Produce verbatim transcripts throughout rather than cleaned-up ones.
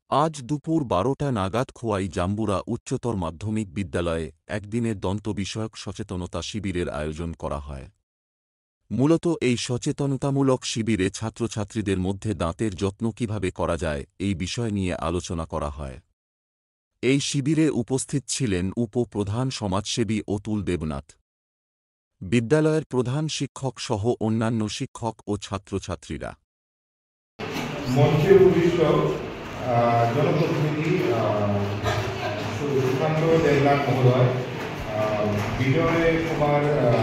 আজ দুপুর বারোটা নাগাদ খোয়াই জাম্বুরা উচ্চতর মাধ্যমিক বিদ্যালয়ে একদিনের দন্ত বিষয়ক সচেতনতা শিবিরের আয়োজন করা হয়। মূলত এই সচেতনতামূলক শিবিরে ছাত্রছাত্রীদের মধ্যে দাঁতের যত্ন কিভাবে করা যায় এই বিষয় নিয়ে আলোচনা করা হয়। এই শিবিরে উপস্থিত ছিলেন উপ-প্রধান সমাজসেবী অতুল দেবনাথ, বিদ্যালয়ের প্রধান শিক্ষক সহ অন্যান্য শিক্ষক ও ছাত্রছাত্রীরা। মঞ্চে উপবিষ্ট জনপ্রতিনিধি সুশান্ত দেবনাথ মহোদয়, বিজয় কুমার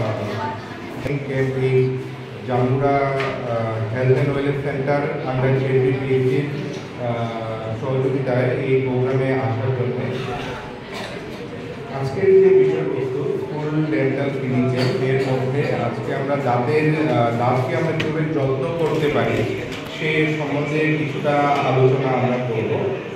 এই Jambura health and wellness centre under কেপিপিএইচির সহযোগিতায় এই প্রোগ্রামে আসার জন্য। আজকের যে বিষয়বস্তু ফুল ডেন্টাল ক্লিনিকের এর মধ্যে আজকে আমরা দাঁতের দাঁতকে আমরা কীভাবে যত্ন করতে পারি সে সম্বন্ধে কিছুটা আলোচনা আমরা করব।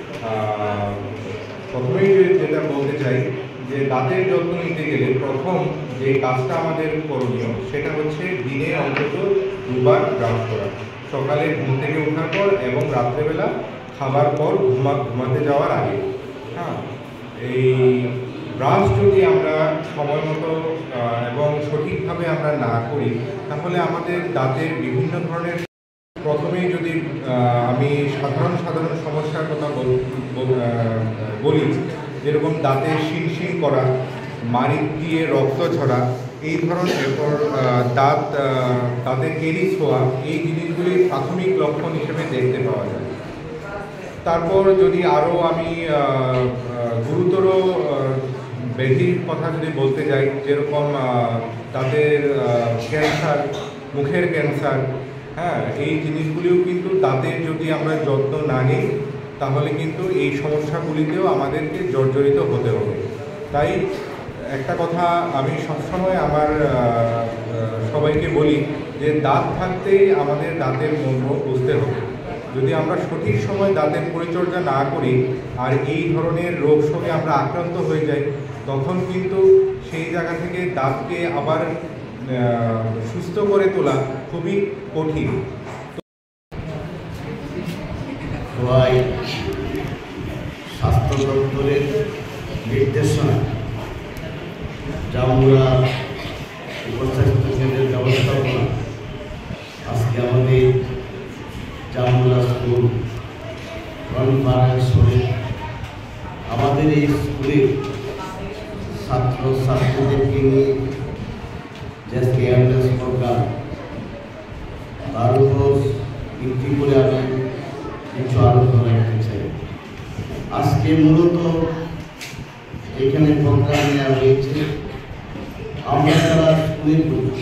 প্রথমেই যেটা বলতে চাই যে দাঁতের যত্ন নিতে গেলে প্রথম যে কাজটা আমাদের করণীয় সেটা হচ্ছে দিনে অন্তত দুবার ব্রাশ করা, সকালে ঘুম থেকে ওঠার পর এবং রাত্রেবেলা খাবার পর ঘুমা ঘুমাতে যাওয়ার আগে। হ্যাঁ, এই ব্রাশ যদি আমরা সময় মতো এবং সঠিকভাবে আমরা না করি তাহলে আমাদের দাঁতের বিভিন্ন ধরনের, প্রথমেই যদি আমি সাধারণ সাধারণ সমস্যার কথা বলি, যেরকম দাঁতে শিনশিন করা, মাড়ি দিয়ে রক্ত ঝরা, এই ধরনের দাঁত দাঁতে কেরিস হওয়া, এই জিনিসগুলি প্রাথমিক লক্ষণ হিসেবে দেখতে পাওয়া যায়। তারপর যদি আরও আমি গুরুতর ব্যাধির কথা যদি বলতে যাই, যেরকম দাঁতের ক্যান্সার, মুখের ক্যান্সার, হ্যাঁ, এই জিনিসগুলিও কিন্তু দাঁতের যদি আমরা যত্ন না নিই তাহলে কিন্তু এই সমস্যাগুলিতেও আমাদেরকে জর্জরিত হতে হবে। তাই একটা কথা আমি সবসময় আমার সবাইকে বলি যে দাঁত থাকতেই আমাদের দাঁতের মূল্য বুঝতে হবে। যদি আমরা সঠিক সময় দাঁতের পরিচর্যা না করি আর এই ধরনের রোগ শোকে আমরা আক্রান্ত হয়ে যাই তখন কিন্তু সেই জায়গা থেকে দাঁতকে আবার সুস্থ করে তোলা খুবই কঠিন। খোয়াই স্বাস্থ্য দপ্তরের নির্দেশনা জাম্বুরা উপস্বাস্থ্য কেন্দ্রের ব্যবস্থাপনা আজকে আমাদের জাম্বুরা স্কুল কনফারেন্সে আমাদের এই স্কুলের ছাত্র ছাত্রীদেরকে নিয়ে যে অ্যাওয়ারনেস প্রোগ্রাম, তার উপর ভিত্তি করে আমি কিছু আলোচনা রাখতে চাই। আজকে মূলত এখানে প্রোগ্রাম নেওয়া হয়েছে আমরা যারা স্কুলের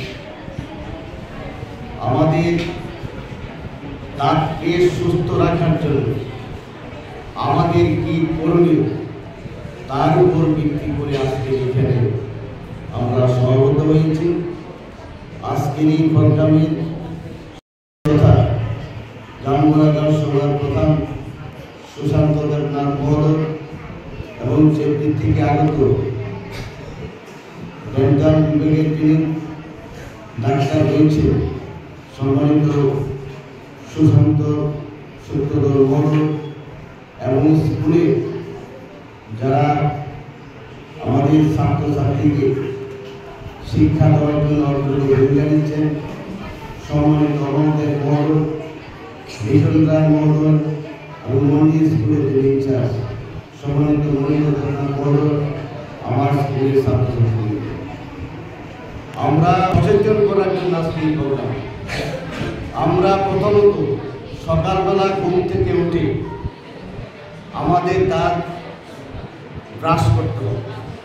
আমাদের দাঁতকে সুস্থ রাখার জন্য আমাদের কি করণীয় তার উপর ভিত্তি করে আজকে এখানে আমরা সমাবেত হয়েছি। আজকের এই প্রোগ্রামের কথা জাম্বুরা সভার প্রধান সুশান্ত দেবনাথ মহোদয় এবং সেদিক থেকে আগত ডেন্টাল বিভাগের যিনি ডাক্তার রয়েছেন সম্মানিত সুশান্ত সূত্রধর মহোদয় এবং স্কুলে যারা আমাদের ছাত্রছাত্রীকে শিক্ষা দেওয়ার জন্য অগ্রণী ভূমিকা নিচ্ছেন সম্মানিত অমরদেব মহোদয়, ভীষণ রায় মহোদয় এবং মন্দির স্কুলের যিনি ইনচার্জ সম্মানিত মনীন্দ্র দেবনাথ মহোদয়, আমার স্কুলের ছাত্রছাত্রী, আমরা সচেতন করার জন্য আজকে এই প্রোগ্রাম। আমরা প্রথমত সকালবেলা ঘুম থেকে উঠে আমাদের দাঁত ব্রাশ করতে হবে।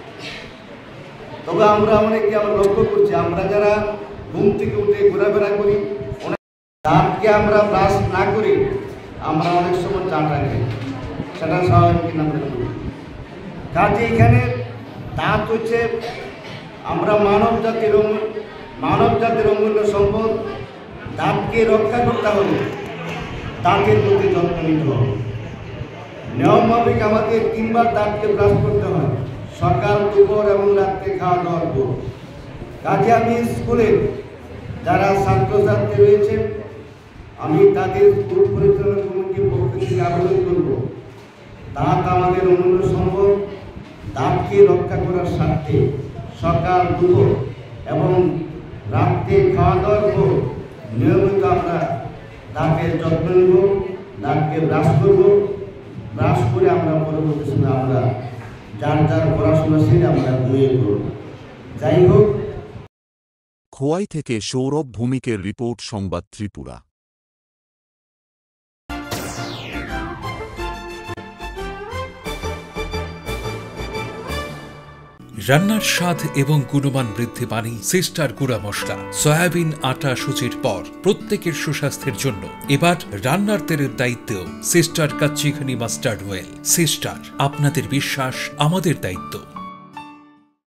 তবে আমরা অনেকে আমরা লক্ষ্য করছি, আমরা যারা ঘুম থেকে উঠে ঘোরাফেরা করি অনেক দাঁতকে আমরা ব্রাশ না করি আমরা অনেক সময় চাটা খাই, সেটা স্বাভাবিক আমরা করি। কাজে এখানে দাঁত হচ্ছে আমরা মানব জাতির মানব জাতির অমূল্য সম্পদ। দাঁতকে রক্ষা করতে হবে, দাঁতের প্রতি যত্ন নিতে হবে। নিয়ম মাফিক আমাদের তিনবার দাঁতকে ব্রাশ করতে হয়, সকাল, দুপুর এবং রাত্রে খাওয়া দাওয়ার পর। কাজে আমি স্কুলে যারা ছাত্রছাত্রী রয়েছে আমি তাদের স্কুল পরিচালনা কমিটির পক্ষ থেকে আবেদন করব দাঁত আমাদের অমূল্য সম্পদ। দাঁতকে রক্ষা করার স্বার্থে সকাল দুপুর এবং রাত্রে খাওয়া দাওয়ার পর নিয়মিত আমরা দাঁতের যত্ন নেব, দাঁতকে ব্রাশ করব। ব্রাশ করে আমরা পরবর্তী সময় আমরা যার যার পড়াশোনা সেরে আমরা ঘুমিয়ে পড়ব। যাই হোক, খোয়াই থেকে সৌরভ ভৌমিকের রিপোর্ট, সংবাদ ত্রিপুরা। রান্নার স্বাদ এবং গুণমান বৃদ্ধি পানি সিস্টার গুঁড়া মশলা। সয়াবিন আটা সুজির পর প্রত্যেকের সুস্বাস্থ্যের জন্য এবার রান্নার তেলের দায়িত্বেও সিস্টার কাচ্চিঘানি মাস্টার্ড ওয়েল। সিস্টার, আপনাদের বিশ্বাস আমাদের দায়িত্ব।